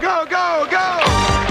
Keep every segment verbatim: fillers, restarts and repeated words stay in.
go, go, go!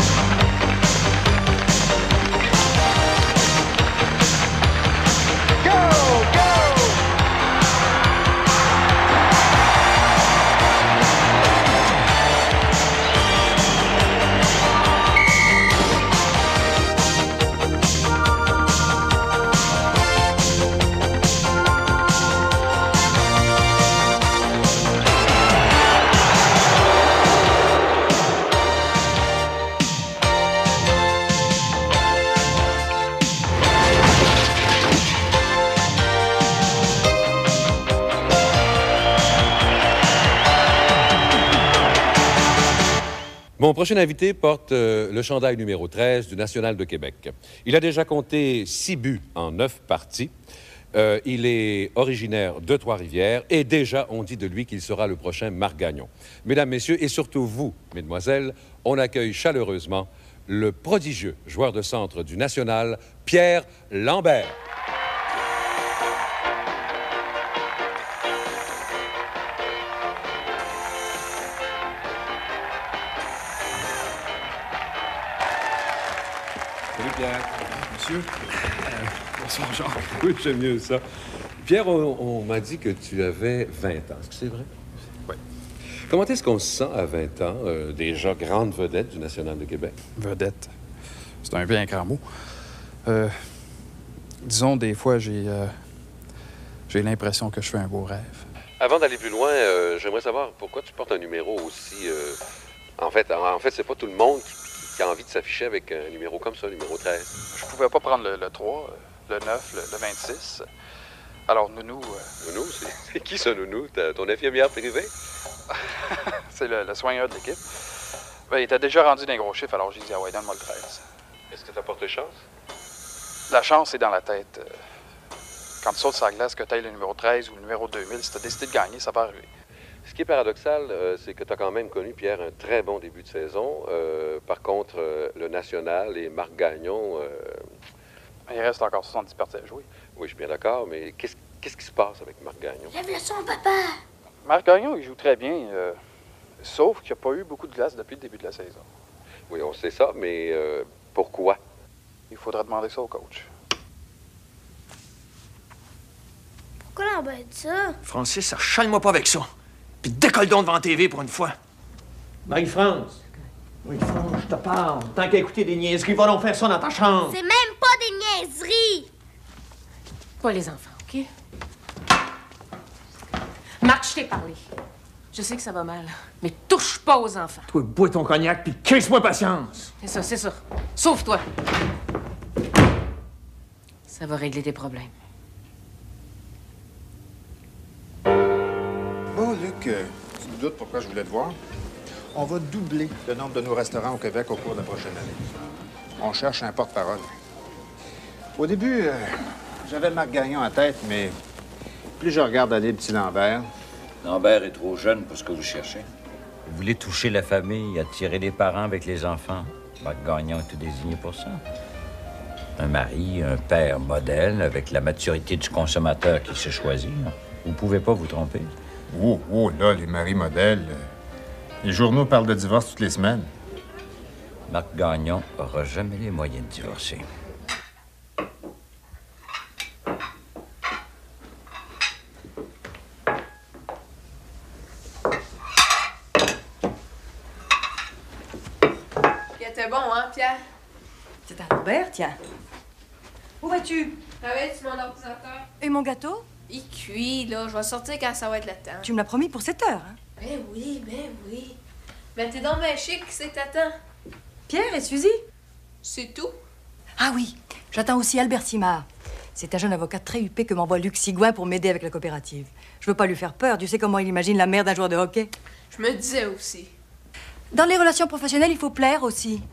Mon prochain invité porte euh, le chandail numéro treize du National de Québec. Il a déjà compté six buts en neuf parties. Euh, il est originaire de Trois-Rivières et déjà, on dit de lui qu'il sera le prochain Marc Gagnon. Mesdames, Messieurs, et surtout vous, Mesdemoiselles, on accueille chaleureusement le prodigieux joueur de centre du National, Pierre Lambert. Salut Pierre. Monsieur. Euh, bonsoir Jean. Oui, j'aime mieux ça. Pierre, on, on m'a dit que tu avais vingt ans. Est-ce que c'est vrai? Oui. Comment est-ce qu'on se sent à vingt ans, euh, déjà grande vedette du National de Québec? Vedette. C'est un bien grand mot. Euh, disons, des fois, j'ai euh, j'ai l'impression que je fais un beau rêve. Avant d'aller plus loin, euh, j'aimerais savoir pourquoi tu portes un numéro aussi... Euh... En fait, en, en fait, c'est pas tout le monde qui, qui, qui a envie de s'afficher avec un numéro comme ça, numéro treize. Je pouvais pas prendre le, le trois, le neuf, le, le vingt-six. Alors, Nounou... Euh... Nounou? C'est qui ça, Nounou? Ton infirmière privée? C'est le, le soigneur de l'équipe. Ben, il était déjà rendu d'un gros chiffre, alors j'ai dit, ah ouais, donne-moi le treize. Est-ce que t'as porté chance? La chance est dans la tête. Quand tu sautes sur la glace, que tu ailles le numéro treize ou le numéro deux mille, si tu as décidé de gagner, ça va arriver. Ce qui est paradoxal, euh, c'est que tu as quand même connu, Pierre, un très bon début de saison. Euh, par contre, euh, le National et Marc Gagnon... Euh... Il reste encore soixante-dix parties à jouer. Oui, je suis bien d'accord, mais qu'est-ce qu'est-ce qui se passe avec Marc Gagnon? Lève le son, papa! Marc Gagnon, il joue très bien, euh, sauf qu'il n'y a pas eu beaucoup de glace depuis le début de la saison. Oui, on sait ça, mais euh, pourquoi? Il faudra demander ça au coach. Pourquoi Lambert dit ça? Francis, ça chale-moi pas avec ça. Puis décolle donc devant la T V pour une fois. Marie-France. Marie-France, je te parle. Tant qu'à écouter des niaiseries, va donc faire ça dans ta chambre. C'est même pas des niaiseries! Pas les enfants, OK? Marc, je t'ai parlé. Je sais que ça va mal, mais touche pas aux enfants. Toi, bois ton cognac, puis crisse-moi patience. C'est ça, c'est ça. Sauve-toi. Ça va régler tes problèmes. Bon, Luc, euh, tu me doutes pourquoi je voulais te voir? On va doubler le nombre de nos restaurants au Québec au cours de la prochaine année. On cherche un porte-parole. Au début, euh, j'avais Marc Gagnon en tête, mais plus je regarde aller le petit Lambert... Lambert est trop jeune pour ce que vous cherchez. Vous voulez toucher la famille, attirer les parents avec les enfants. Marc Gagnon est tout désigné pour ça. Un mari, un père modèle, avec la maturité du consommateur qui se choisit. Vous pouvez pas vous tromper. Oh, oh, là, les maris modèles... euh, Les journaux parlent de divorce toutes les semaines. Marc Gagnon aura jamais les moyens de divorcer. C'était bon, hein, Pierre? C'est à Robert, tiens. Où vas-tu? Travaille-tu mon ordinateur? Et mon gâteau? Il cuit, là. Je vais sortir quand ça va être le temps. Tu me l'as promis pour sept heures, hein? Ben oui, ben oui. Ben t'es donc ben chic, c'est que t'attends. Pierre et Suzy? C'est tout? Ah oui, j'attends aussi Albert Simard. C'est un jeune avocat très huppé que m'envoie Luc Sigouin pour m'aider avec la coopérative. Je veux pas lui faire peur, tu sais comment il imagine la mère d'un joueur de hockey. Je me disais aussi. Dans les relations professionnelles, il faut plaire aussi.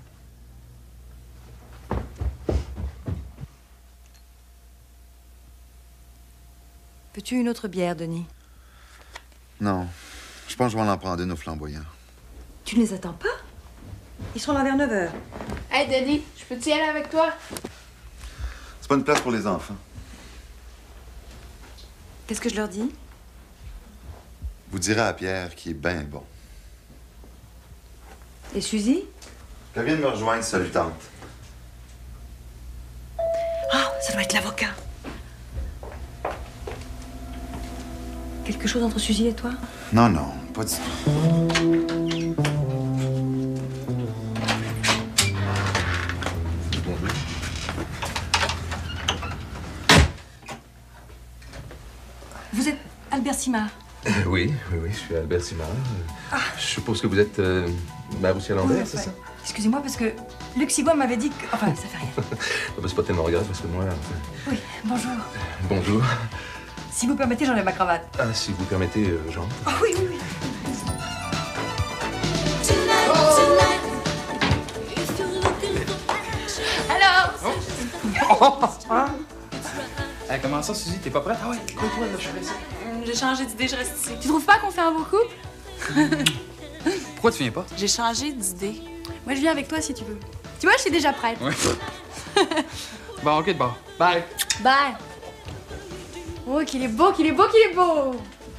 Veux-tu une autre bière, Denis? Non. Je pense que je vais en prendre une aux flamboyants. Tu ne les attends pas? Ils seront là vers neuf heures. Hey, Denis, je peux-tu y aller avec toi? C'est pas une place pour les enfants. Qu'est-ce que je leur dis? Vous direz à Pierre qu'il est bien bon. Et Suzy? Elle vient de me rejoindre, salutante. Ah, ça doit être l'avocat. Quelque chose entre Suzy et toi? Non, non, pas du tout. Vous êtes Albert Simard? Euh, oui, oui, oui, je suis Albert Simard. Ah. Je suppose que vous êtes euh, Maroussia Lambert, oui, c'est ouais. ça? Excusez-moi, parce que Luc Sigouin m'avait dit que... Enfin, ça fait rien. C'est pas tellement grave, parce que moi... Enfin... Oui, bonjour. Bonjour. Si vous permettez, j'enlève ma cravate. Ah, si vous permettez, euh, Jean. Oh oui, oui, oui. Alors? Oh! Ah. Hey, comment ça, Suzy? T'es pas prête? Ah ouais, colle-toi, là, je suis resté. J'ai changé d'idée, je reste ici. Tu trouves pas qu'on fait un beau couple? Pourquoi tu viens pas? J'ai changé d'idée. Moi, je viens avec toi si tu veux. Tu vois, je suis déjà prête. Ouais. Bon, ok, de bord. Bye. Bye. Oh, qu'il est beau, qu'il est beau, qu'il est beau.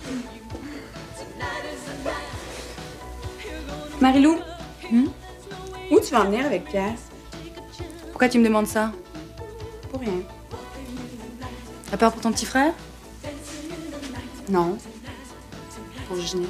Marie-Lou, hmm? Où tu vas en venir avec Pierre? Pourquoi tu me demandes ça? Pour rien. T'as peur pour ton petit frère? Non. Pour Ginette.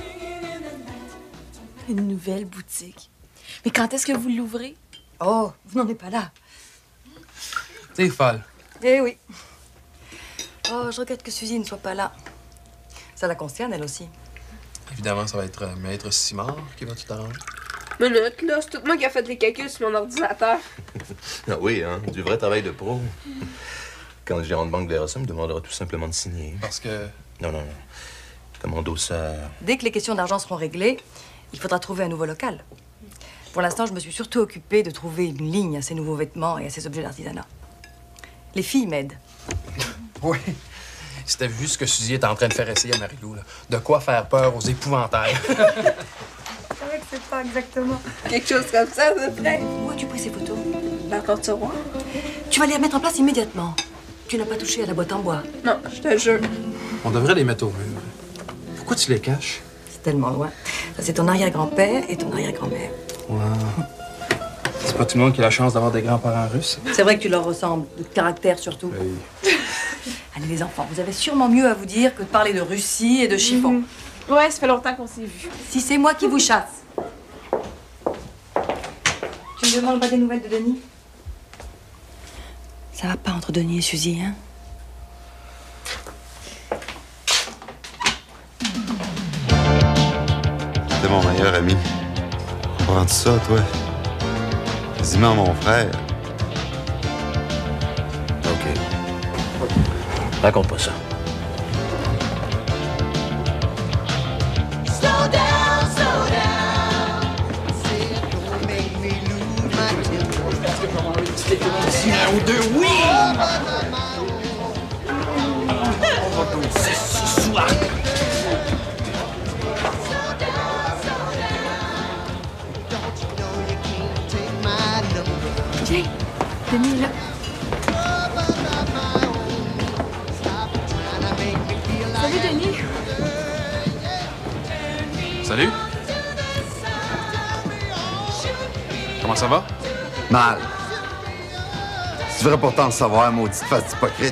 Une nouvelle boutique. Mais quand est-ce que vous l'ouvrez? Oh, vous n'en êtes pas là. T'es folle. Eh oui. Oh, je regrette que Suzy ne soit pas là. Ça la concerne, elle aussi. Évidemment, ça va être euh, Maître Simard qui va tout arranger. Minute, là, c'est tout moi qui a fait les calculs sur mon ordinateur. Ah oui, hein, du vrai travail de pro. Quand le gérant de banque verra ça, il me demandera tout simplement de signer. Parce que... Non, non, non. Comme endosseur. Dès que les questions d'argent seront réglées, il faudra trouver un nouveau local. Pour l'instant, je me suis surtout occupée de trouver une ligne à ces nouveaux vêtements et à ces objets d'artisanat. Les filles m'aident. Oui. Si t'avais vu ce que Suzy est en train de faire essayer à Marie-Lou, là. De quoi faire peur aux épouvantails. C'est vrai que c'est pas exactement. Quelque chose comme ça, à peu près. Où as-tu pris ces photos? Dans ton tiroir. Tu vas les remettre en place immédiatement. Tu n'as pas touché à la boîte en bois. Non, je te jure. On devrait les mettre au mur. Pourquoi tu les caches? C'est tellement loin. Ça, c'est ton arrière-grand-père et ton arrière-grand-mère. Wow. C'est pas tout le monde qui a la chance d'avoir des grands-parents russes. C'est vrai que tu leur ressembles, de caractère surtout. Oui. Allez, les enfants, vous avez sûrement mieux à vous dire que de parler de Russie et de chiffon. Mm-hmm. Ouais, ça fait longtemps qu'on s'est vus. Si c'est moi qui vous chasse. Tu me demandes pas des nouvelles de Denis? Ça va pas entre Denis et Suzy, hein? T'es mon meilleur ami. Comprends-tu ça, toi? Dis-moi, mon frère. OK. Raconte pas ça. Un ou deux, oui! On va danser ce soir. Tiens, Denis est là. Salut, Denis. Salut. Comment ça va? Mal. Tu devrais pourtant le savoir, maudite face hypocrite.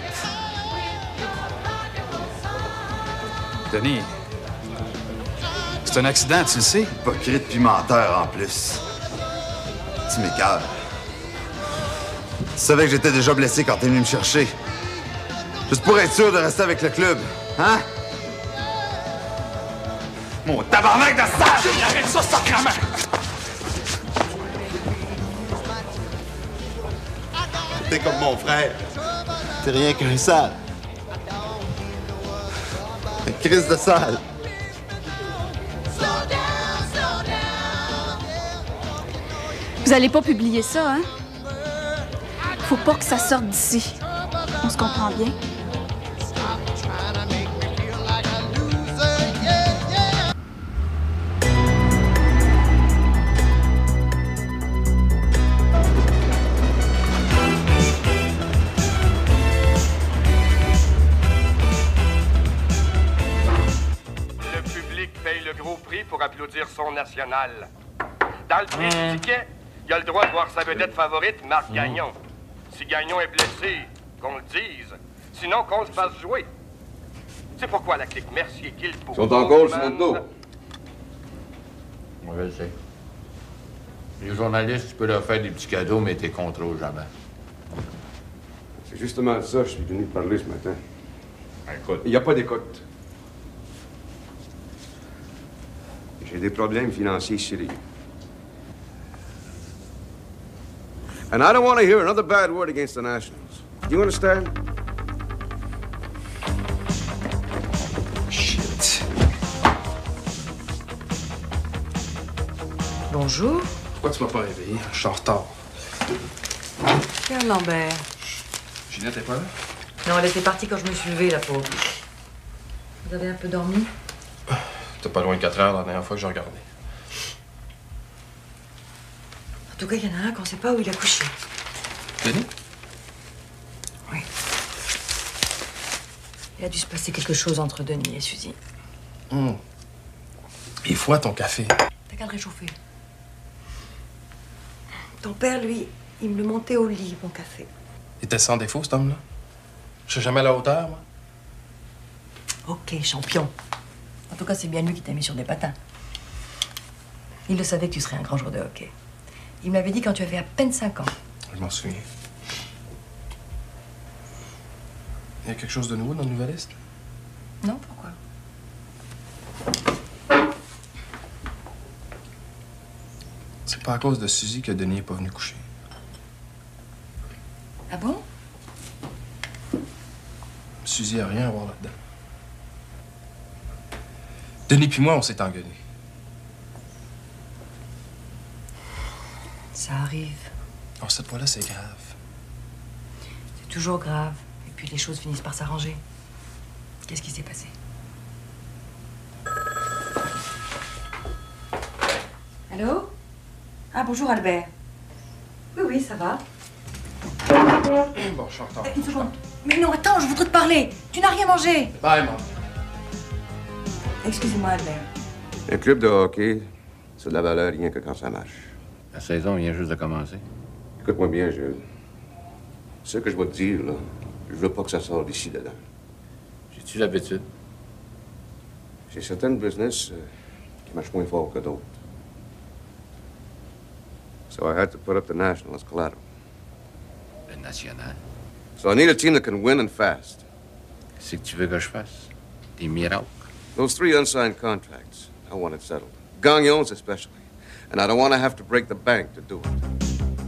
Denis, c'est un accident, tu le sais? Hypocrite puis menteur en plus. Tu m'écoeures. Tu savais que j'étais déjà blessé quand t'es venu me chercher. Juste pour être sûr de rester avec le club, hein? Mon tabarnak de sale! Arrête ça, sacrement! T'es comme mon frère. T'es rien qu'un sale. Un crise de sale. Vous allez pas publier ça, hein? Faut pas que ça sorte d'ici. On se comprend bien? Le public paye le gros prix pour applaudir son national. Dans Dans le prix du ticket, il a le droit de voir sa vedette favorite, Marc Gagnon. Si Gagnon est blessé, qu'on le dise. Sinon, qu'on le fasse jouer. C'est pourquoi la clique Mercier kill pour... Ils sont encore sur notre dos. Moi, je le sais. Les journalistes, tu peux leur faire des petits cadeaux, mais t'es contrôles jamais. C'est justement de ça que je suis venu te parler ce matin. Écoute. Il n'y a pas d'écoute. J'ai des problèmes financiers sérieux. And I don't want to hear another bad word against the Nationals. Do you understand? Shit. Bonjour. Pourquoi tu m'as pas réveillé? Je suis en retard. Pierre Lambert. Ginette est pas là? Non, elle était partie quand je me suis levée, la pauvre. Vous avez un peu dormi? T'es pas loin de quatre heures la dernière fois que j'ai regardé. En tout cas, il y en a un qu'on sait pas où il a couché. Denis? Oui. Il a dû se passer quelque chose entre Denis et Suzy. Hum. Il est froid ton café. T'as qu'à le réchauffer. Ton père, lui, il me le montait au lit, mon café. Il était sans défaut, cet homme-là? Je suis jamais à la hauteur, moi. Ok, champion. En tout cas, c'est bien lui qui t'a mis sur des patins. Il le savait que tu serais un grand joueur de hockey. Il me l'avait dit quand tu avais à peine cinq ans. Je m'en souviens. Il y a quelque chose de nouveau dans le Nouvelliste? Non, pourquoi? C'est pas à cause de Suzy que Denis est pas venu coucher. Ah bon? Suzy a rien à voir là-dedans. Denis puis moi, on s'est engueulés. Ça arrive. Oh, cette fois-là, c'est grave. C'est toujours grave. Et puis les choses finissent par s'arranger. Qu'est-ce qui s'est passé? Allô? Ah, bonjour, Albert. Oui, oui, ça va. Bon, je suis en retard. Euh, Une seconde. Mais non, attends, je voudrais te parler. Tu n'as rien mangé. Bye, maman. Excusez-moi, Albert. Un club de hockey, c'est de la valeur rien que quand ça marche. La saison vient juste de commencer. Écoute-moi bien, Jules. Ce que je vais te dire, là, je veux pas que ça sorte d'ici dedans. J'ai-tu l'habitude? J'ai certaines business euh, qui marchent moins fort que d'autres. So I had to put up the National as collateral. Le National? So I need a team that can win and fast. Qu'est-ce que tu veux que je fasse? Des miracles? Those three unsigned contracts, I want it settled. Gagnon's especially. And I don't want to have to break the bank to do it.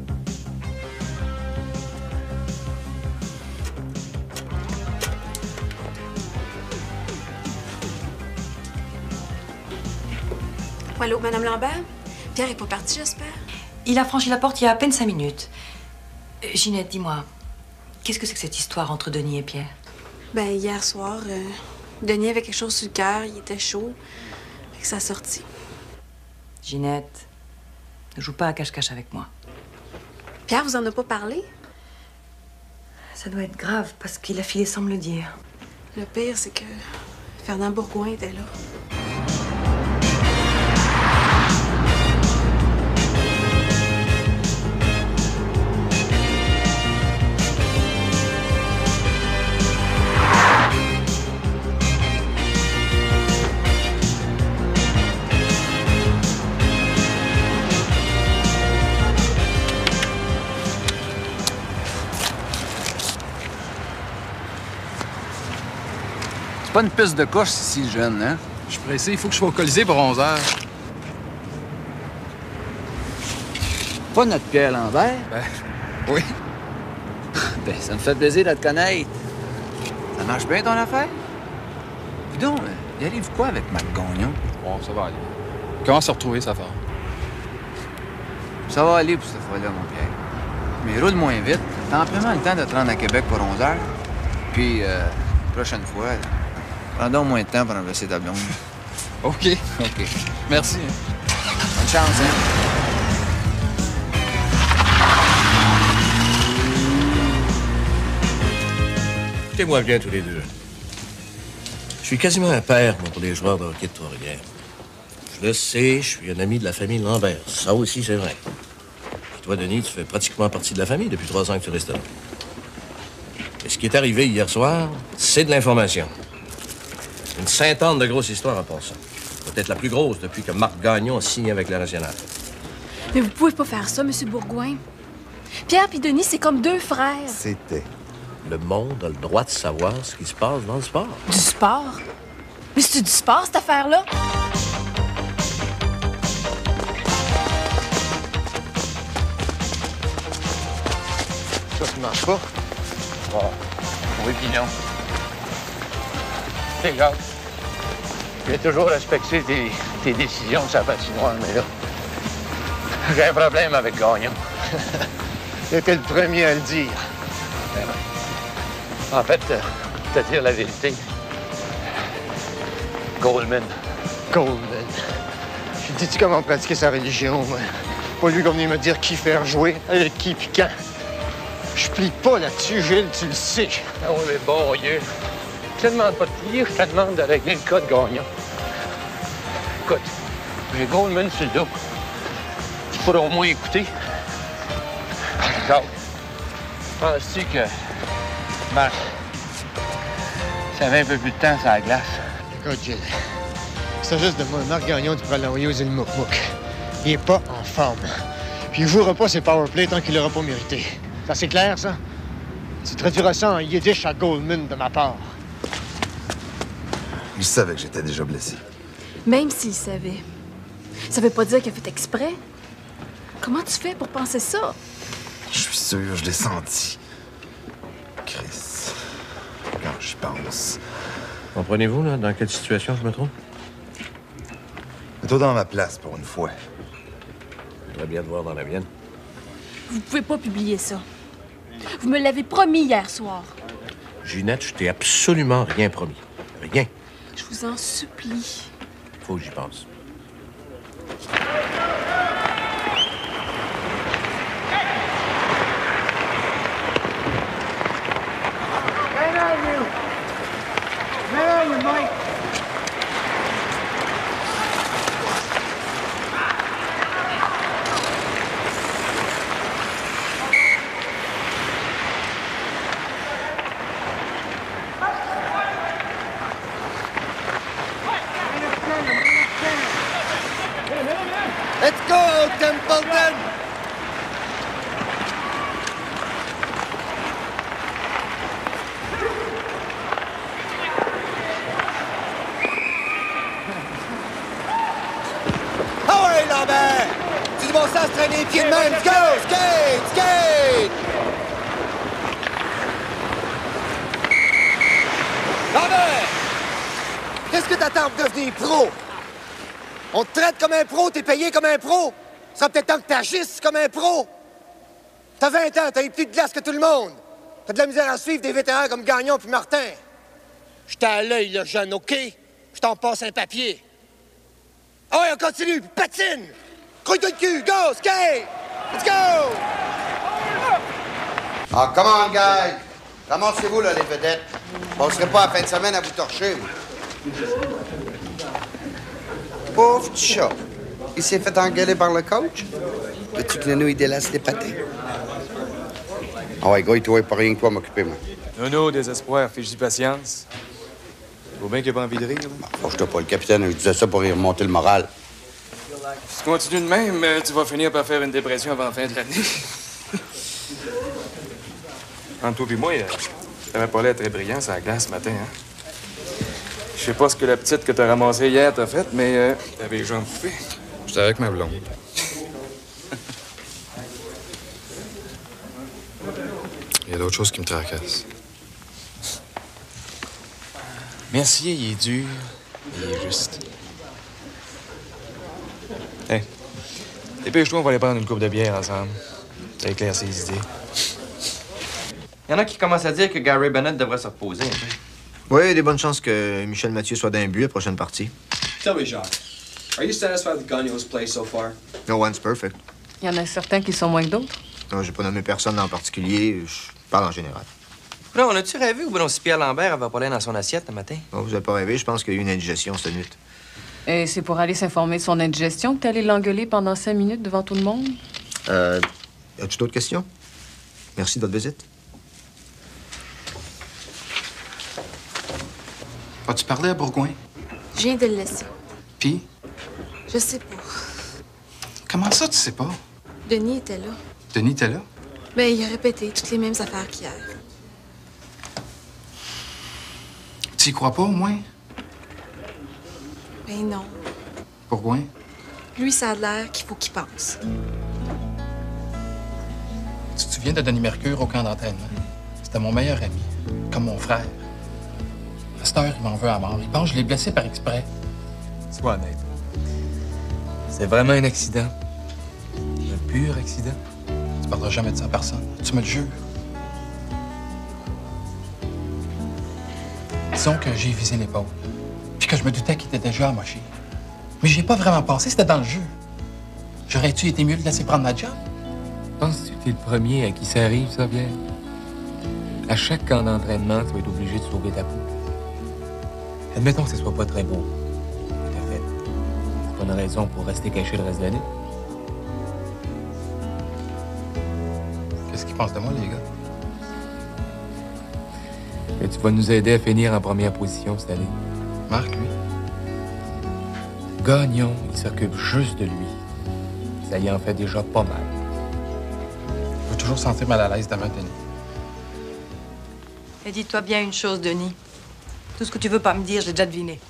Allô, Madame Lambert? Pierre est pas parti, j'espère? Il a franchi la porte il y a à peine cinq minutes. Euh, Ginette, dis-moi, qu'est-ce que c'est que cette histoire entre Denis et Pierre? Ben, hier soir, euh, Denis avait quelque chose sur le cœur, il était chaud. Fait que ça a sorti. Ginette, ne joue pas à cache-cache avec moi. Pierre vous en a pas parlé? Ça doit être grave parce qu'il a filé sans me le dire. Le pire, c'est que Fernand Bourgoin était là. C'est pas une piste de course ici, le jeune, hein? Je suis pressé, il faut que je sois au Colisée pour onze heures. Pas notre Pierre Lambert? Ben, oui. Ben, ça me fait plaisir de te connaître. Ça marche bien, ton affaire? Dis donc, il arrive quoi avec Marc Gagnon? Bon, ça va aller. Comment se retrouver, ça va? Ça va aller pour cette fois-là, mon Pierre. Mais roule moins vite. T'as amplement le temps de te rendre à Québec pour onze heures. Puis, euh, prochaine fois, là, prends donc moins de temps pour remplacer ta blonde. OK. OK. Merci. Bonne chance, hein? Écoutez-moi bien tous les deux. Je suis quasiment un père, moi, pour les joueurs de hockey de Trois-Rivières. Je le sais, je suis un ami de la famille Lambert. Ça aussi, c'est vrai. Et toi, Denis, tu fais pratiquement partie de la famille depuis trois ans que tu restes là. Et ce qui est arrivé hier soir, c'est de l'information. Une centaine de grosses histoires à part ça. Peut-être la plus grosse depuis que Marc Gagnon a signé avec la Nationale. Mais vous pouvez pas faire ça, Monsieur Bourgoin. Pierre et Denis, c'est comme deux frères. C'était. Le monde a le droit de savoir ce qui se passe dans le sport. Du sport? Mais c'est du sport, cette affaire-là? Ça, ça marche pas. Oh, oui puis non. Regarde, j'ai toujours respecté tes, tes décisions de sa patinoire, mais là, j'ai un problème avec Gagnon. J'étais le premier à le dire. En fait, euh, te dire la vérité, Goldman. Goldman. Je dis-tu comment pratiquer sa religion, moi? Pas lui qui va venir me dire qui faire jouer, avec qui puis quand. Je plie pas là-dessus, Gilles, tu le sais. Ah oui, mais bon Dieu. Je te demande pas de plier, je te demande de régler le cas de Gagnon. Écoute, j'ai Goldman sur le dos. Tu pourras au moins écouter. Jacques, penses-tu que Marc, ça avait un peu plus de temps sur la glace? Écoute, Gilles, c'est juste de moi. Marc Gagnon, tu pourrais l'envoyer aux îles Mouk-Mouk. Il est pas en forme. Puis il jouera pas ses powerplays tant qu'il l'aura pas mérité. Ça, c'est clair, ça? Tu traduiras ça en yiddish à Goldman de ma part. Je savais que j'étais déjà blessé. Même s'il savait. Ça veut pas dire qu'il a fait exprès. Comment tu fais pour penser ça? Je suis sûr, je l'ai senti. Chris, quand j'y pense. Comprenez-vous, là, dans quelle situation je me trouve? Mets-toi dans ma place pour une fois. Je voudrais bien te voir dans la mienne. Vous pouvez pas publier ça. Vous me l'avez promis hier soir. Ginette, je t'ai absolument rien promis. Rien. Je vous en supplie. Faut que j'y pense. Where are you? Where are you, Mike? Let's go, Templeton! Ah ouais, Lambert! Tu dis bon ça se traîner les pieds de même. Let's go! Skate! Skate! Lambert! Qu'est-ce que t'attends pour devenir pro? On te traite comme un pro, t'es payé comme un pro. Ça sera peut-être temps que t'agisses comme un pro. T'as vingt ans, t'as eu plus de glace que tout le monde. T'as de la misère à suivre des vétérans comme Gagnon puis Martin. J'étais à l'œil, le jeune, OK? Je t'en passe un papier. Ah ouais, on continue, puis patine! Crouille-toi le cul, go, skate! Let's go! Ah, come on, guys! Ramassez-vous, là, les vedettes. On ne serait pas à la fin de semaine à vous torcher. Pauvre chat. Il s'est fait engueuler par le coach. Veux-tu que Nono, il délaisse les patins? Ah ouais, gars, il trouvait pas rien que toi m'occuper, moi. Nono, désespoir, fiche de patience. Faut bien qu'il ait pas envie de rire, là. Bon, je t'ai pas le capitaine, je disais ça pour y remonter le moral. Si tu continues de même, euh, tu vas finir par faire une dépression avant la fin de l'année. Entre toi et moi, euh, t'avais pas l'air très brillant sur la glace ce matin, hein? Je sais pas ce que la petite que t'as ramassée hier t'a fait, mais euh, t'avais les jambes coupées. J'étais avec ma blonde. Il y a d'autres choses qui me tracassent. Mercier, il est dur, il est juste. Hey, dépêche-toi, on va aller prendre une coupe de bière ensemble. Ça éclaire ses idées. Il y en a qui commencent à dire que Gary Bennett devrait se reposer un peu. Oui, il y a des bonnes chances que Michel Mathieu soit d'un but à la prochaine partie. Tell me, Jacques, are you satisfied with Gagno's play so far? No one's perfect. Il y en a certains qui sont moins que d'autres. Non, j'ai pas nommé personne en particulier. Je parle en général. Là, on a-tu rêvé ou bon si Pierre Lambert avait pas l'air dans son assiette le matin? Non, vous avez pas rêvé. Je pense qu'il y a eu une indigestion cette nuit. Et c'est pour aller s'informer de son indigestion que t'es allé l'engueuler pendant cinq minutes devant tout le monde? Euh, as-tu d'autres questions? Merci de votre visite. As-tu parlé à Bourgoin? Je viens de le laisser. Puis? Je sais pas. Comment ça, tu sais pas? Denis était là. Denis était là? Ben, il a répété toutes les mêmes affaires qu'hier. Tu y crois pas, au moins? Ben non. Bourgoin? Lui, ça a l'air qu'il faut qu'il pense. Tu te souviens de Denis Mercure au camp d'entraînement? C'était mon meilleur ami, comme mon frère. À cette heure, il m'en veut à mort. Il pense que je l'ai blessé par exprès. Sois honnête. C'est vraiment un accident. Un pur accident. Tu parleras jamais de ça à personne. Tu me le jures. Disons que j'ai visé l'épaule. Puis que je me doutais qu'il était déjà amoché. Mais j'y ai pas vraiment pensé, c'était dans le jeu. J'aurais-tu été mieux de laisser prendre ma job? Penses-tu que t'es le premier à qui ça arrive, ça, Pierre? À chaque camp d'entraînement, tu vas être obligé de sauver ta peau. Admettons que ce soit pas très beau. Mais t'as fait. C'est pas une raison pour rester caché le reste de l'année. Qu'est-ce qu'ils pensent de moi, les gars? Que tu vas nous aider à finir en première position cette année. Marc, lui? Gagnon, il s'occupe juste de lui. Ça y en fait déjà pas mal. Je veux toujours sentir mal à l'aise devant Denis. Et dis-toi bien une chose, Denis. Tout ce que tu veux pas me dire, j'ai déjà deviné.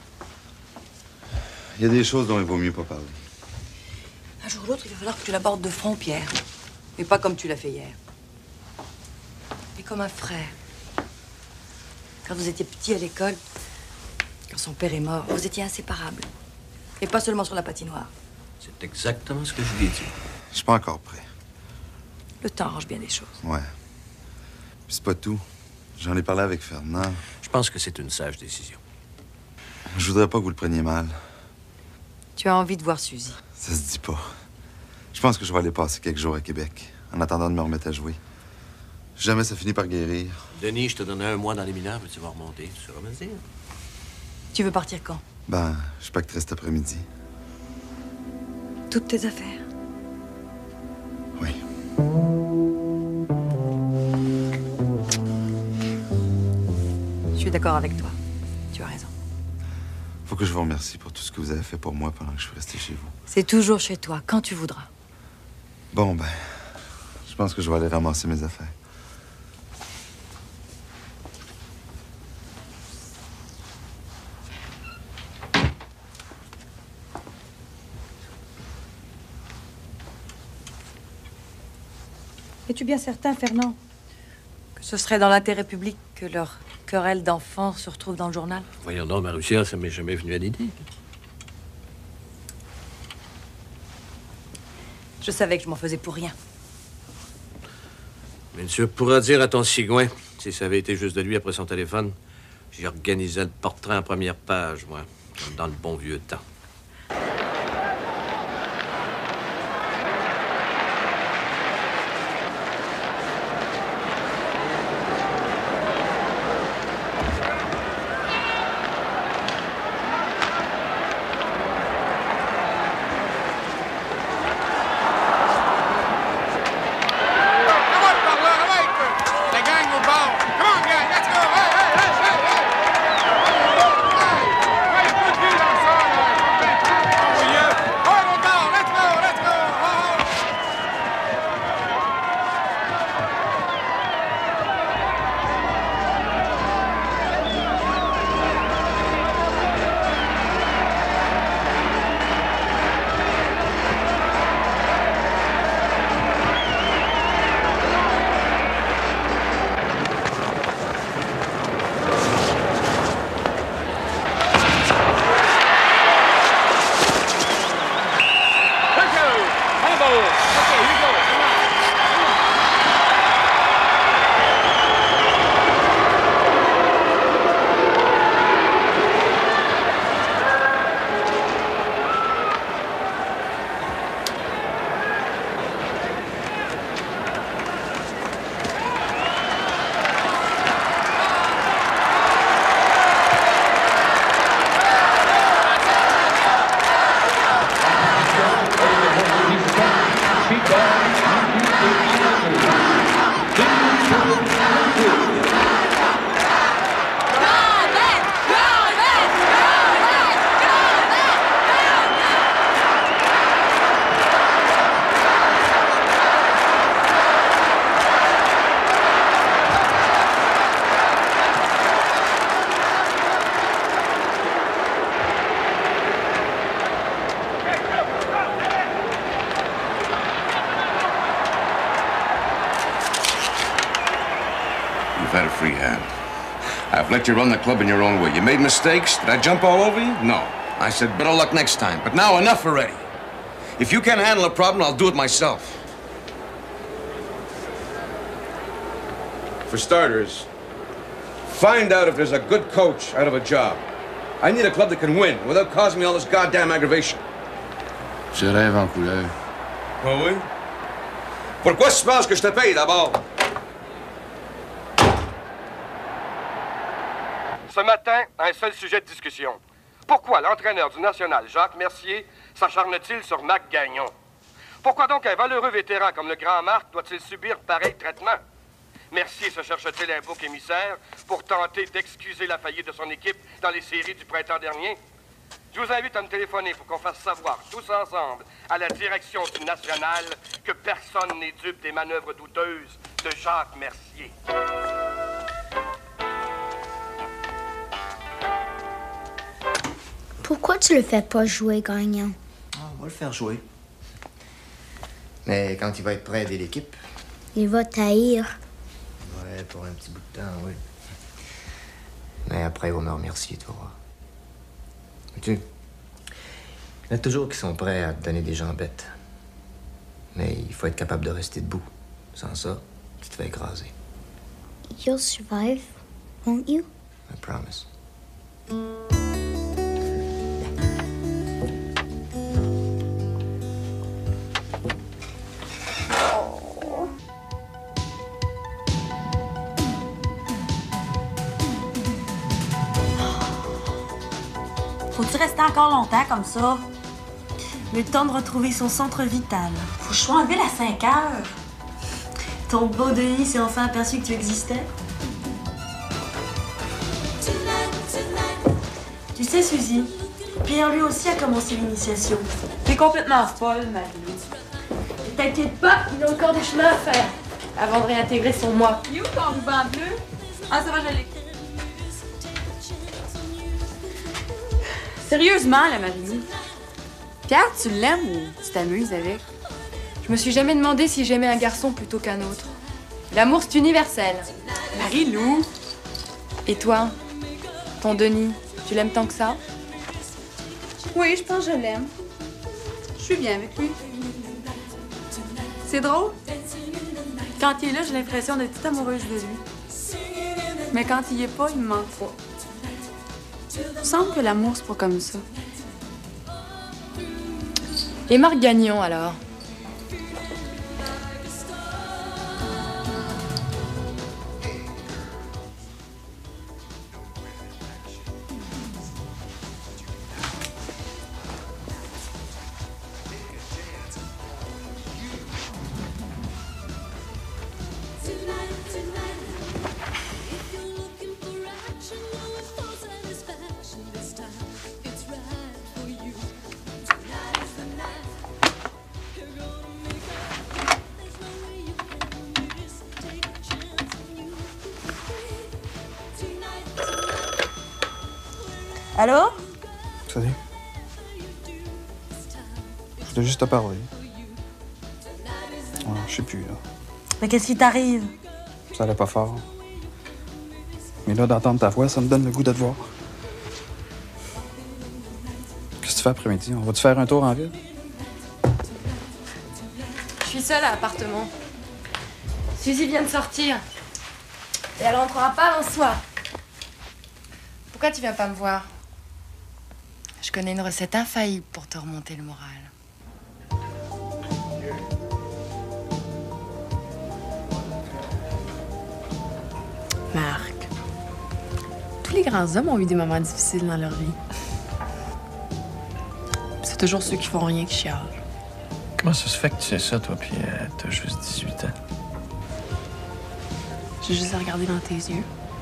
Il y a des choses dont il vaut mieux pas parler. Un jour ou l'autre, il va falloir que tu l'abordes de front, Pierre. Mais pas comme tu l'as fait hier. Mais comme un frère. Quand vous étiez petit à l'école, quand son père est mort, vous étiez inséparables. Et pas seulement sur la patinoire. C'est exactement ce que je lui ai dit. Je suis pas encore prêt. Le temps arrange bien des choses. Ouais. Puis c'est pas tout. J'en ai parlé avec Fernand. Je pense que c'est une sage décision. Je voudrais pas que vous le preniez mal. Tu as envie de voir Suzy. Ça se dit pas. Je pense que je vais aller passer quelques jours à Québec, en attendant de me remettre à jouer. Jamais ça finit par guérir. Denis, je te donnais un mois dans les mineurs, puis tu vas remonter. Tu sauras me le dire. Tu veux partir quand? Ben, je pacterai cet après-midi. Toutes tes affaires? Oui. Je suis d'accord avec toi. Tu as raison. Faut que je vous remercie pour tout ce que vous avez fait pour moi pendant que je suis resté chez vous. C'est toujours chez toi, quand tu voudras. Bon, ben, je pense que je vais aller ramasser mes affaires. Es-tu bien certain, Fernand, que ce serait dans l'intérêt public que leur querelle d'enfants se retrouve dans le journal? Voyons donc, Marucia, ça m'est jamais venu à l'idée. Je savais que je m'en faisais pour rien. Mais tu pourras dire à ton cigouin, si ça avait été juste de lui après son téléphone, j'ai organisé le portrait en première page, moi, comme dans le bon vieux temps. Hey, hey, hey, hey, hey! Had a free hand. I've let you run the club in your own way. You made mistakes. Did I jump all over you? No. I said better luck next time. But now enough already. If you can't handle a problem, I'll do it myself. For starters, find out if there's a good coach out of a job. I need a club that can win without causing me all this goddamn aggravation. Je rêve en couleur. Ah oui? Pourquoi tu penses que je te paye d'abord? Ce matin, un seul sujet de discussion. Pourquoi l'entraîneur du National, Jacques Mercier, s'acharne-t-il sur Marc Gagnon? Pourquoi donc un valeureux vétéran comme le grand Marc doit-il subir pareil traitement? Mercier se cherche-t-il un bouc émissaire pour tenter d'excuser la faillite de son équipe dans les séries du printemps dernier? Je vous invite à me téléphoner pour qu'on fasse savoir tous ensemble à la direction du National que personne n'est dupe des manœuvres douteuses de Jacques Mercier. Pourquoi tu le fais pas jouer, Gagnon? Ah, on va le faire jouer. Mais quand il va être prêt à aider l'équipe... Il va t'haïr. Ouais, pour un petit bout de temps, oui. Mais après, il va me remercier, tu vas voir. Tu... Il y en a toujours qui sont prêts à te donner des jambettes. Mais il faut être capable de rester debout. Sans ça, tu te fais écraser. You'll survive, won't you? I promise. Faut-tu rester encore longtemps comme ça? Le temps de retrouver son centre vital. Faut que je sois en ville à cinq heures. Ton beau Denis s'est enfin aperçu que tu existais. Tu sais, Suzy, Pierre lui aussi a commencé l'initiation. T'es complètement folle, Marie. Ne t'inquiète pas, il a encore des chemins à faire avant de réintégrer son moi. You, ton ruban bleu? Ah, ça va, je l'ai. Sérieusement, la Marie-Lou. Pierre, tu l'aimes ou tu t'amuses avec? Je me suis jamais demandé si j'aimais un garçon plutôt qu'un autre. L'amour, c'est universel. Marie-Lou! Et toi? Ton Denis, tu l'aimes tant que ça? Oui, je pense que je l'aime. Je suis bien avec lui. C'est drôle. Quand il est là, j'ai l'impression d'être toute amoureuse de lui. Mais quand il y est pas, il me manque pas. Il me semble que l'amour, c'est pas comme ça. Et Marc Gagnon, alors? Allô? Salut. Je voulais juste te parler. Oh, je sais plus, là. Mais qu'est-ce qui t'arrive? Ça allait pas fort. Mais là, d'entendre ta voix, ça me donne le goût de te voir. Qu'est-ce que tu fais après-midi? On va-tu faire un tour en ville? Je suis seule à l'appartement. Suzy vient de sortir. Et elle rentrera pas avant ce soir. Pourquoi tu viens pas me voir? Je connais une recette infaillible pour te remonter le moral. Marc, tous les grands hommes ont eu des moments difficiles dans leur vie. C'est toujours ceux qui font rien qui chialent. Comment ça se fait que tu sais ça, toi, puis euh, t'as juste dix-huit ans? J'ai juste à regarder dans tes yeux.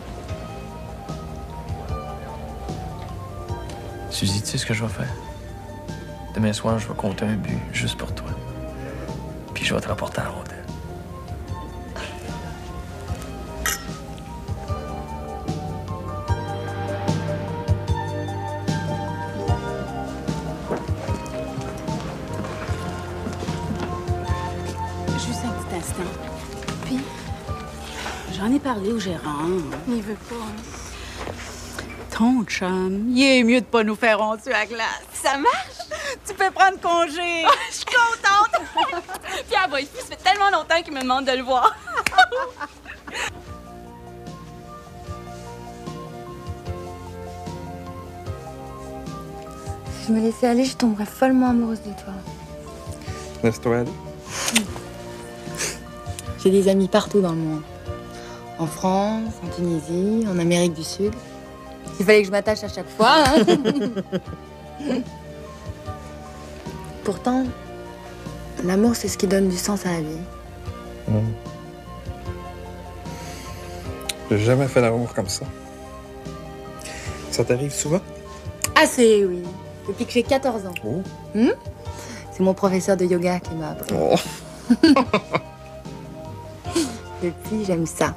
Suzy, tu sais ce que je vais faire? Demain soir, je vais compter un but juste pour toi. Puis je vais te rapporter à la rondelle. Juste un petit instant. Puis, j'en ai parlé au gérant. Il veut pas. Hein. Ton chum, il est mieux de pas nous faire roncer à glace. Ça marche? Tu peux prendre congé. Ah, Je suis contente. Pierre Boyfi, ça fait tellement longtemps qu'il me demande de le voir. Si je me laissais aller, je tomberais follement amoureuse de toi. Laisse-toi aller. J'ai des amis partout dans le monde. En France, en Tunisie, en Amérique du Sud. Il fallait que je m'attache à chaque fois. Hein. Pourtant, l'amour, c'est ce qui donne du sens à la vie. Mmh. J'ai jamais fait l'amour comme ça. Ça t'arrive souvent? Assez, oui. Depuis que j'ai quatorze ans. Oh. Hmm? C'est mon professeur de yoga qui m'a appris. Oh. Depuis, j'aime ça.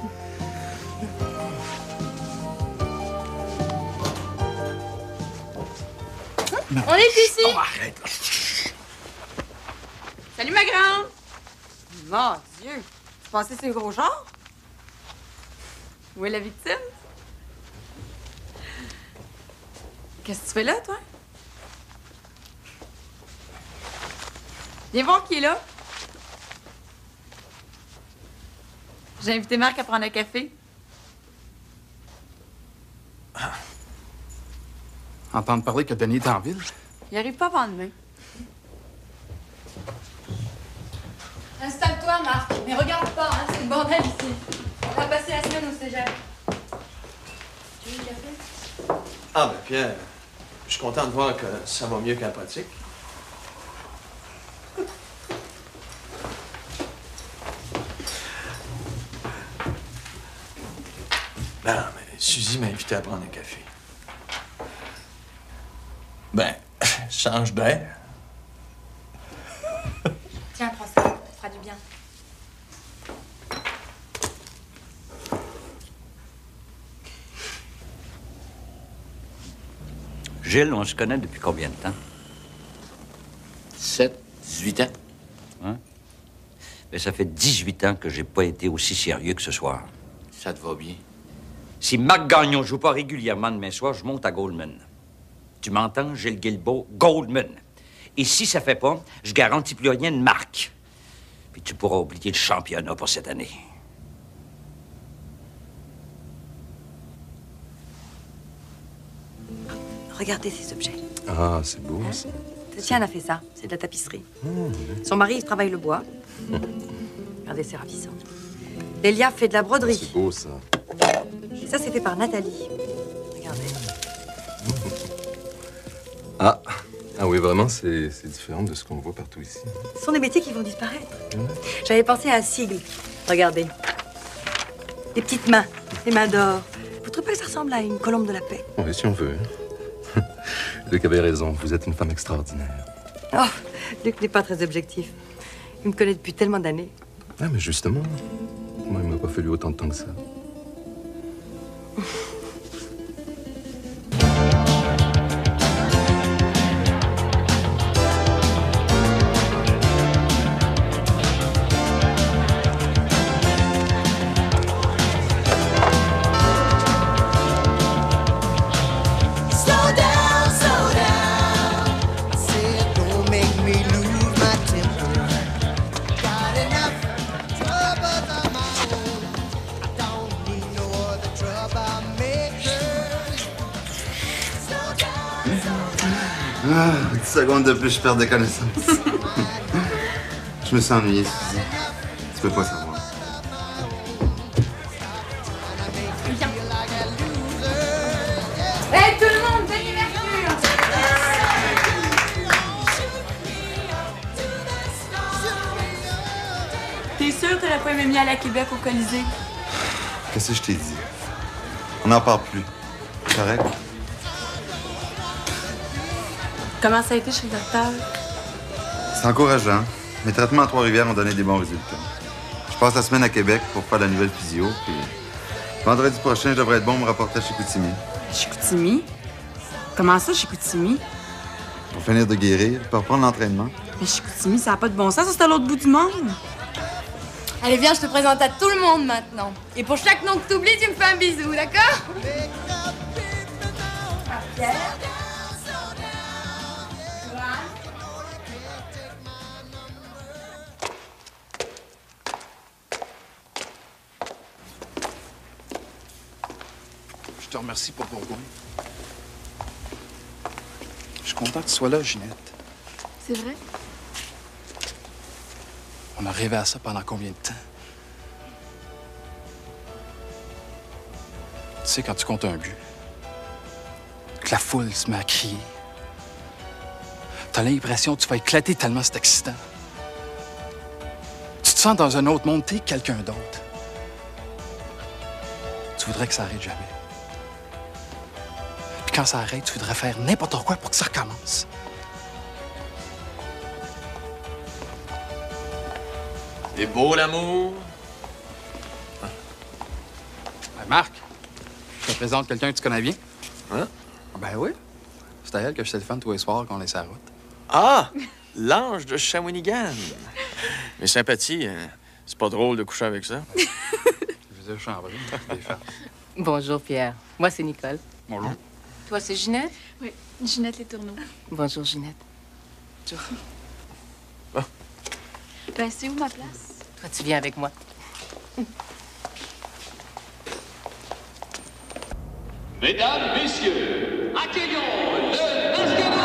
Non. On est ici. Oh, arrête. Salut, ma grande. Mon Dieu! Tu pensais que c'est gros genre? Où est la victime? Qu'est-ce que tu fais là, toi? Viens voir qui est là. J'ai invité Marc à prendre un café. Entendre parler que Denis est en ville? Il arrive pas avant demain. Installe-toi, Marc. Mais regarde pas, hein, c'est le bordel ici. On va passer la semaine au cégep. Tu veux un café? Ah, ben Pierre, je suis content de voir que ça va mieux qu'à la pratique. Ben, mais Suzy m'a invité à prendre un café. Ben, change d'air. Tiens, prends ça. Ça te fera du bien. Gilles, on se connaît depuis combien de temps? sept, dix-huit ans. Hein? Mais ça fait dix-huit ans que j'ai pas été aussi sérieux que ce soir. Ça te va bien. Si Marc Gagnon joue pas régulièrement demain soir, je monte à Goldman. Tu m'entends, Gilles Guilbeault? Goldman. Et si ça fait pas, je garantis plus rien de Marc. Puis tu pourras oublier le championnat pour cette année. Regardez ces objets. Ah, c'est beau, ça. Tatiana a fait ça. C'est de la tapisserie. Son mari, il travaille le bois. Regardez, c'est ravissant. Lélia fait de la broderie. C'est beau, ça. Et ça, c'est fait par Nathalie. Regardez. Ah, ah oui, vraiment, c'est c'est différent de ce qu'on voit partout ici. Ce sont des métiers qui vont disparaître. J'avais pensé à un sigle. Regardez. Des petites mains. Des mains d'or. Vous trouvez pas que ça ressemble à une colombe de la paix? Oui, si on veut. Luc avait raison. Vous êtes une femme extraordinaire. Oh, Luc n'est pas très objectif. Il me connaît depuis tellement d'années. Ah, mais justement, moi, il m'a pas fallu autant de temps que ça. Ah, une seconde de plus, je perds des connaissances. Je me sens ennuyé, Suzy. Tu peux pas savoir. Hé, tout le monde, Denis Mercure! T'es sûr que t'aurais pas aimé mieux aller à Québec au Colisée? Qu'est-ce que je t'ai dit? On n'en parle plus. Correct? Comment ça a été chez le docteur? C'est encourageant. Mes traitements à Trois-Rivières ont donné des bons résultats. Je passe la semaine à Québec pour faire la nouvelle physio, puis vendredi prochain, je devrais être bon me rapporter à Chicoutimi. Chicoutimi? Comment ça, Chicoutimi? Pour finir de guérir, pour reprendre l'entraînement. Mais Chicoutimi, ça n'a pas de bon sens, ça, c'est à l'autre bout du monde. Allez, viens, je te présente à tout le monde maintenant. Et pour chaque nom que t'oublies, tu me fais un bisou, d'accord? Pierre. Je te remercie pour Bourgogne. Je suis content que tu sois là, Ginette. C'est vrai? On a rêvé à ça pendant combien de temps? Tu sais, quand tu comptes un but, que la foule se met à crier, t'as l'impression que tu vas éclater tellement c'est excitant. Tu te sens dans un autre monde, t'es quelqu'un d'autre. Tu voudrais que ça arrête jamais. Puis quand ça arrête, tu voudrais faire n'importe quoi pour que ça recommence. C'est beau, l'amour. Hey, Marc, je te présente quelqu'un que tu connais bien. Hein? Ben oui. C'est à elle que je téléphone tous les soirs quand on est sur la route. Ah! L'ange de Shawinigan. Mes sympathies, euh, c'est pas drôle de coucher avec ça. Je veux dire, chambré, des femmes. Bonjour, Pierre. Moi, c'est Nicole. Bonjour. Toi, c'est Ginette? Oui, Ginette Les Tourneaux. Bonjour, Ginette. Bonjour. Ben, c'est où ma place? Toi, tu viens avec moi. Mesdames, messieurs, accueillons le basketball!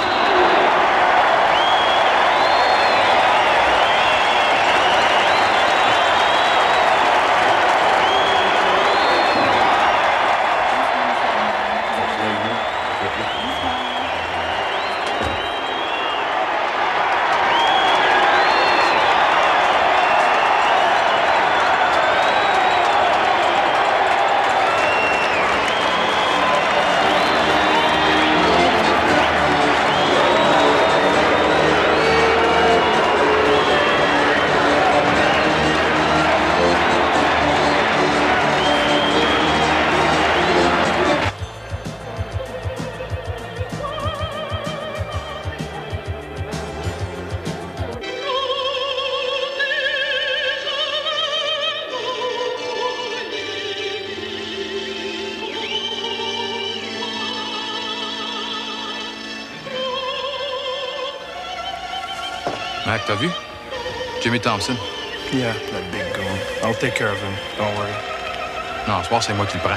Mac, t'as vu? Jimmy Thompson. Yeah, that big goon. I'll take care of him. Don't worry. Non, ce soir, c'est moi qui le prends.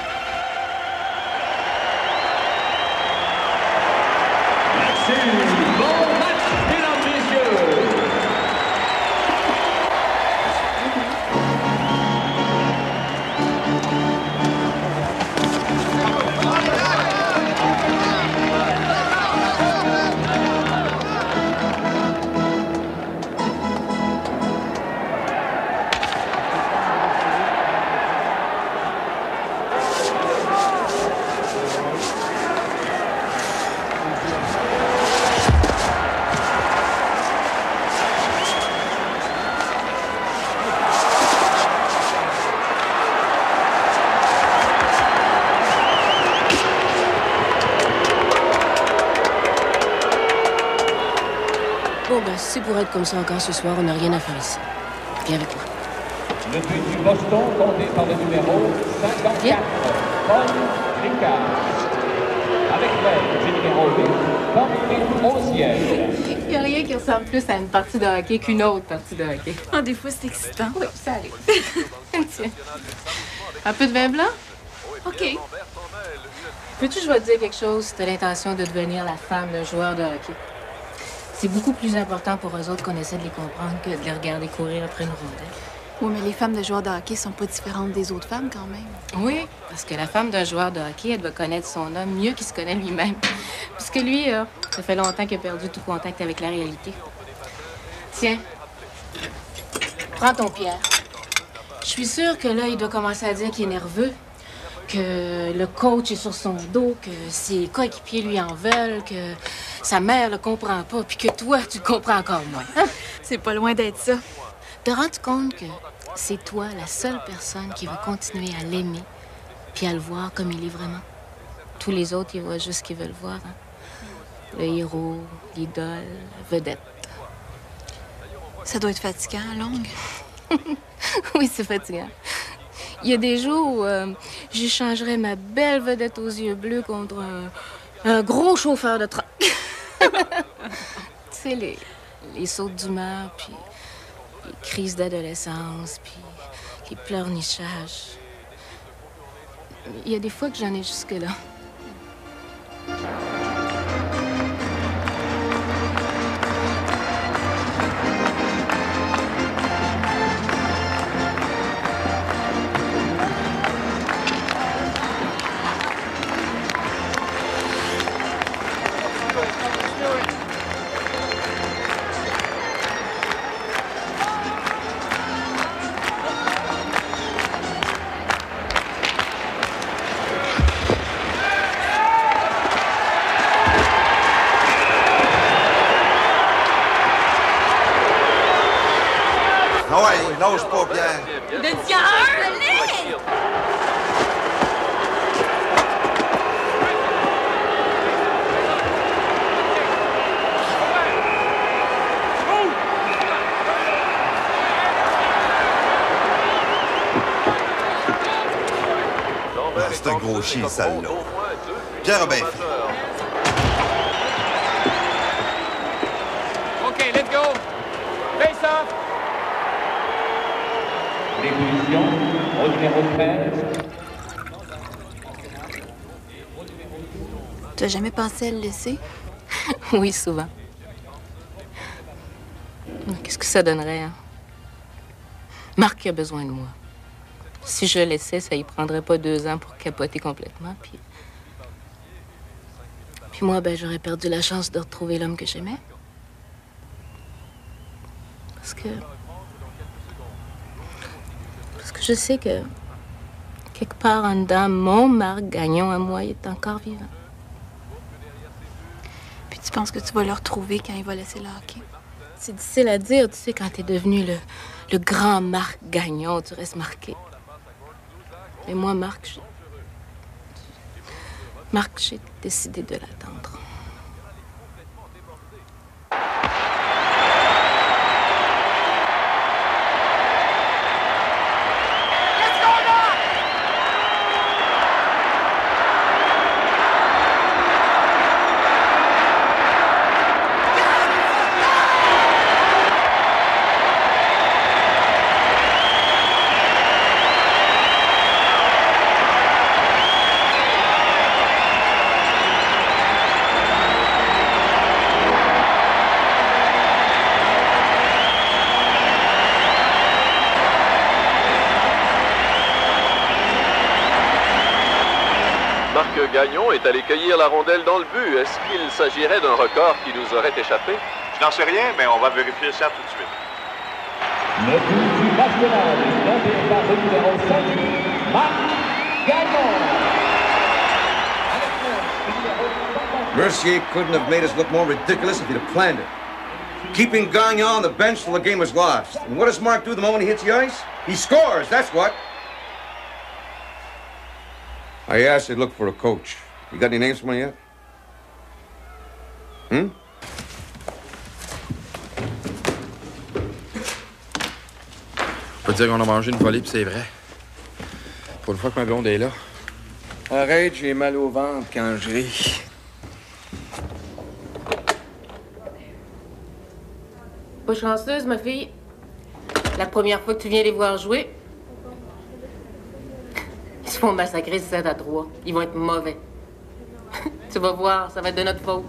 Merci. Bon match, mesdames, messieurs. Bon, ben, si c'est pour être comme ça encore ce soir, on n'a rien à faire ici. Viens avec moi. Le but du Boston, compté par le numéro cinquante-quatre, Paul Ricard. Avec l'aide du numéro huit, Paul Rosière. Il n'y a rien qui ressemble plus à une partie de hockey qu'une autre partie de hockey. Ah, des fois, c'est excitant. Oui, ça arrive. Tiens. Un peu de vin blanc? OK. Peux-tu que je vais te dire quelque chose si tu as l'intention de devenir la femme d'un joueur de hockey? C'est beaucoup plus important pour eux autres qu'on essaie de les comprendre que de les regarder courir après une rondelle. Oui, mais les femmes de joueurs de hockey sont pas différentes des autres femmes, quand même. Oui, parce que la femme d'un joueur de hockey, elle doit connaître son homme mieux qu'il se connaît lui-même. Puisque lui, euh, ça fait longtemps qu'il a perdu tout contact avec la réalité. Tiens. Prends ton Pierre. Je suis sûre que là, il doit commencer à dire qu'il est nerveux, que le coach est sur son dos, que ses coéquipiers lui en veulent, que sa mère le comprend pas, puis que toi, tu le comprends encore moins. Hein? C'est pas loin d'être ça. Te rends-tu compte que c'est toi la seule personne qui va continuer à l'aimer puis à le voir comme il est vraiment? Tous les autres, ils voient juste ce qu'ils veulent voir. Hein? Le héros, l'idole, la vedette. Ça doit être fatigant, longue. Oui, c'est fatigant. Il y a des jours où euh, j'échangerais ma belle vedette aux yeux bleus contre un, un gros chauffeur de truck. Tu sais, les, les sautes d'humeur, puis les crises d'adolescence, puis les pleurnichages. Il y a des fois que j'en ai jusque-là. Lâche pas, Pierre. De cœur, allez! Ah, c'est un gros chien, sale-là. Pierre a bien fait. OK, let's go. Face off. L'ébullition au numéro treize. Tu as jamais pensé à le laisser? Oui, souvent. Qu'est-ce que ça donnerait, hein? Marc a besoin de moi. Si je le laissais, ça y prendrait pas deux ans pour capoter complètement, puis... Puis moi, ben, j'aurais perdu la chance de retrouver l'homme que j'aimais. Parce que... Parce que je sais que, quelque part en dedans, mon Marc Gagnon à moi, il est encore vivant. Puis tu penses que tu vas le retrouver quand il va laisser le hockey? C'est difficile à dire, tu sais, quand t'es devenu le, le grand Marc Gagnon, tu restes marqué. Mais moi, Marc, j'ai... Marc, j'ai décidé de l'attendre. Gagnon est allé cueillir la rondelle dans le but. Est-ce qu'il s'agirait d'un record qui nous aurait échappé? Je n'en sais rien, mais on va vérifier ça tout de suite. Le but du national, donné par le numéro cinq, Marc Gagnon. Mercier couldn't have made us look more ridiculous if he'd have planned it. Keeping Gagnon on the bench till the game was lost. And what does Mark do the moment he hits the ice? He scores, that's what. I asked you to look for a coach. You got any names for me yet? Hmm? On peut dire qu'on a mangé une volée, puis c'est vrai. Pour une fois que ma blonde est là. Arrête, j'ai mal au ventre quand je ris. Pas chanceuse, ma fille. La première fois que tu viens les voir jouer, ils se font massacrer sept à trois. Ils vont être mauvais. Tu vas voir, ça va être de notre faute.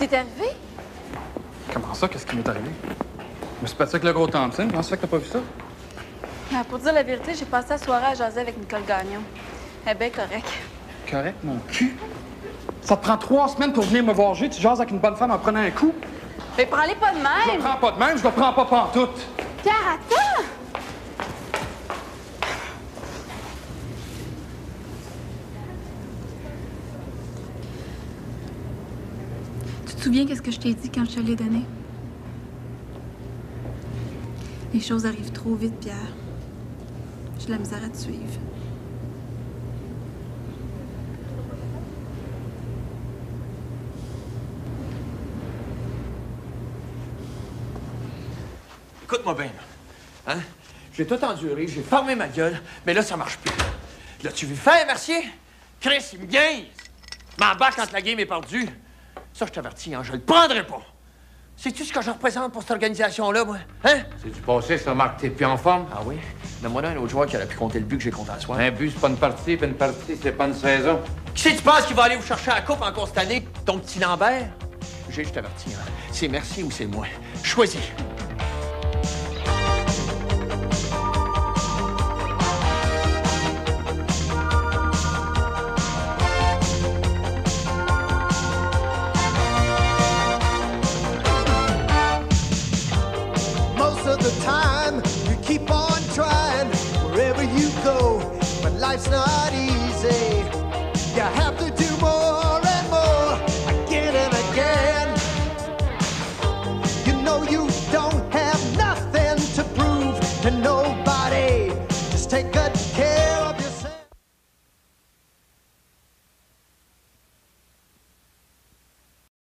t'est arrivé? Comment ça? Qu'est-ce qui m'est arrivé? Je me suis battu avec le gros Thompson. Comment ça fait que t'as pas vu ça? Ah, pour dire la vérité, j'ai passé la soirée à jaser avec Nicole Gagnon. Elle est bien correcte. Correct, mon cul. Ça te prend trois semaines pour venir me voir jouer. Tu jases avec une bonne femme en prenant un coup? Mais prends-les pas de même! Je le prends pas de même, je le prends pas pantoute. Pierre, attends! Tu te souviens qu'est-ce que je t'ai dit quand je te l'ai donné? Les choses arrivent trop vite, Pierre. J'ai de la misère à te suivre. Écoute-moi bien, là. Hein? J'ai tout enduré, j'ai fermé ma gueule, mais là, ça marche plus. L'as-tu vu faire, Mercier? Chris, il me gagne! M'embarque quand la game est perdue. Ça, je t'avertis, hein, je le prendrai pas. Sais-tu ce que je représente pour cette organisation-là, moi? Hein? C'est du passé, ça, Marc. T'es plus en forme? Ah oui? Donne-moi un autre joueur qui aurait pu compter le but que j'ai compté à soir. Un but, c'est pas une partie, puis une partie, c'est pas une saison. Qui c'est que tu penses qu'il va aller vous chercher la coupe encore cette année, ton petit Lambert? J'ai, je t'avertis, hein. C'est Mercier ou c'est moi. Choisis. Life's not easy. You